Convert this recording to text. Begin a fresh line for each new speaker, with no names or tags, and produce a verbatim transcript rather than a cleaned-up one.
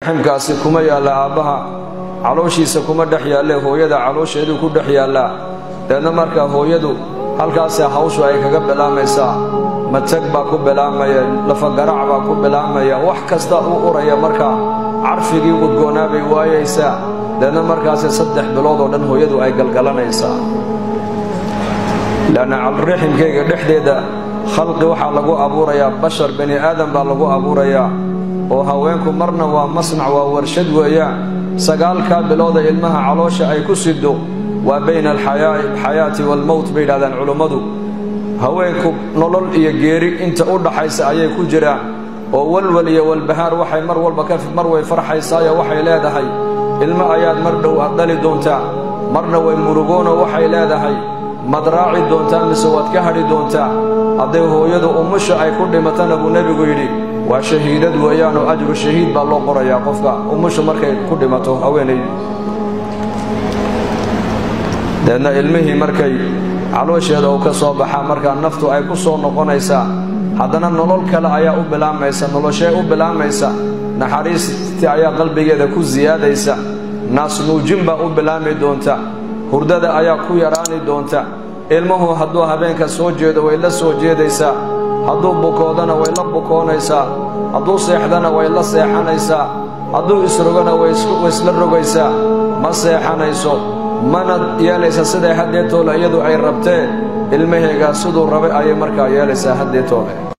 ximkaasi kuma yaala aabaha calooshiisa kuma dhex yaalle hooyada caloosheedu ku dhex yaala deedna marka hooyadu halkaas hawshu ay kaga bilaamaysaa matag baa ku bilaamaya lafa garac baa ku bilaamaya wax kasta uu uraya marka carfigii u goonaabay waayaysa deedna markaas saddex bilood oo dhan hooyadu ay galgalanaysaa lana alrihimkayga dhexdeeda khalqi waxa lagu abuurayaa bashar bani aadam baa lagu abuurayaa oo haweenku marna waa masnac waa warshad weeyaan sagaalka bilowda ilmaha caloosha ay ku sido waa bayna alxayaati walmawt baydan culimadu haweenku nolol iyo geeri inta u dhaxaysa ayay ku jiraan oo walwal iyo walbahaar waxay mar walba ka mar way farxaysaa waxay leedahay ilma ayaad mar dhow adali doontaa marna way murugoona waxay leedahay madraaci doontaa mise waad ka hadhi doontaa haday hooyadu umusha ay ku dhimatana buu nabigu yiri waa shahiidad weeyaan oo ajru shahiid baa loo qorayaa qofka umusha markay ku dhimato haweenay deedna ilmihii markay caloosheeda uu ka soo baxaa marka naftu ay ku soo noqonaysaa haddana nolol kale ayaa u bilaamaysa noloshay u bilaamaysa naxariistii ayaa qalbigeeda ku ziyaadaysa naas nuujin baa u bilaami doonta hurdada ayaa ku yaraani doonta ilmuhu hadduu habeenka soo jeedo way la soo jeedaysaa hadduu bukoodana way la bukoonaysaa hadduu seexdana way la seexanaysaa hadduu isrogana way isla rogaysaa ma seexanayso mana yeelaysa siday haddeetoole iyadu ay rabtee ilmaheega siduu rabay ayay markaa yeelaysaa haddeetoole